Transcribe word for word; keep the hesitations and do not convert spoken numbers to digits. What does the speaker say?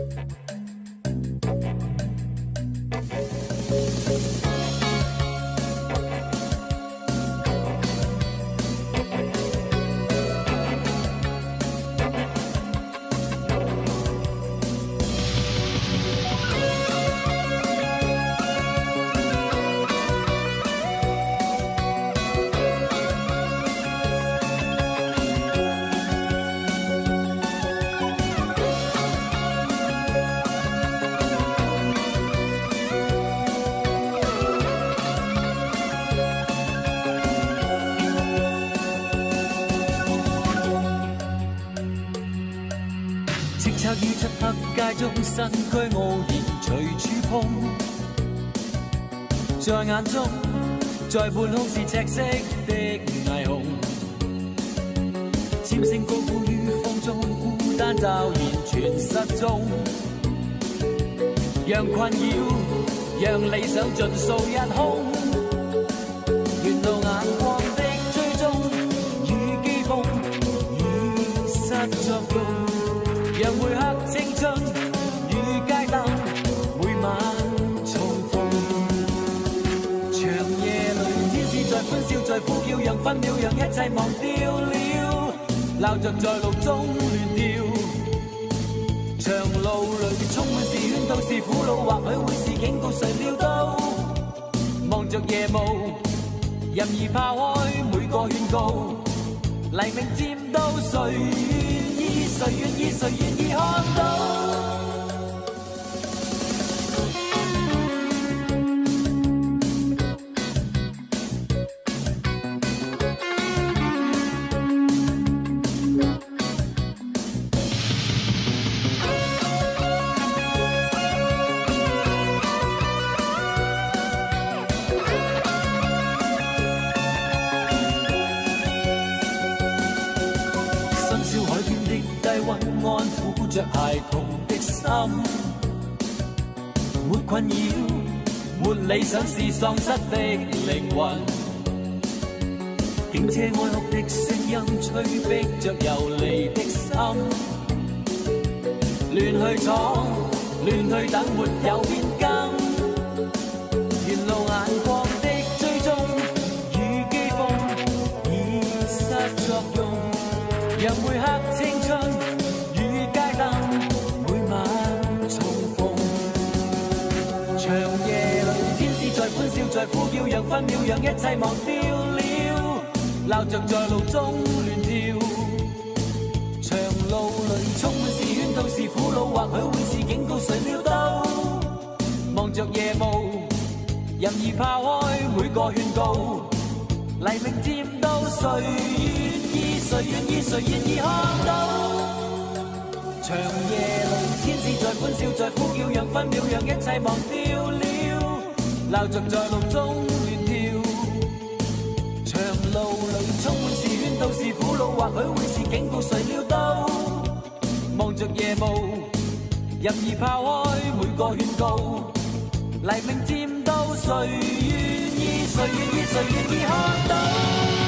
于漆黑街中，身躯傲然随处碰，在眼中，在半空是赤色的霓虹，尖声高呼于风中，孤单驟然全失蹤，讓困擾，讓理想盡數一空，沿路眼光的追蹤與譏諷已失作用。 讓每刻青春與街燈每晚重逢，長夜裏天使在歡笑在呼叫，讓分秒讓一切忘掉了，鬧着在路中亂跳。長路裏充滿是圈套是苦惱，或許會是警告，誰料到望着夜霧，任意拋開每個勸告，黎明漸到誰願意？ 誰願意？誰願意看到？安撫着孩童的心，沒困擾，沒理想是喪失的靈魂。警車哀哭的聲音，催逼着遊離的心，亂去闖，亂去等，沒有變更。沿路眼光的追蹤與譏諷已失作用，讓每刻青春。 歡笑在呼叫，讓分秒讓一切忘掉了，鬧着在路中亂跳。長路裏充滿是圈套是苦惱，或許會是警告，誰料到望着夜霧，任意拋開每個勸告，黎明漸到，誰願意？誰願意？誰願意看到？長夜裏天使在歡笑在呼叫，讓分秒讓一切忘掉了。 鬧着在路中亂跳，長路裏充滿是圈套是苦惱，或許會是警告，誰料到望着夜霧，任意拋開每個勸告，黎明漸到，誰願意？誰願意？誰願意看到？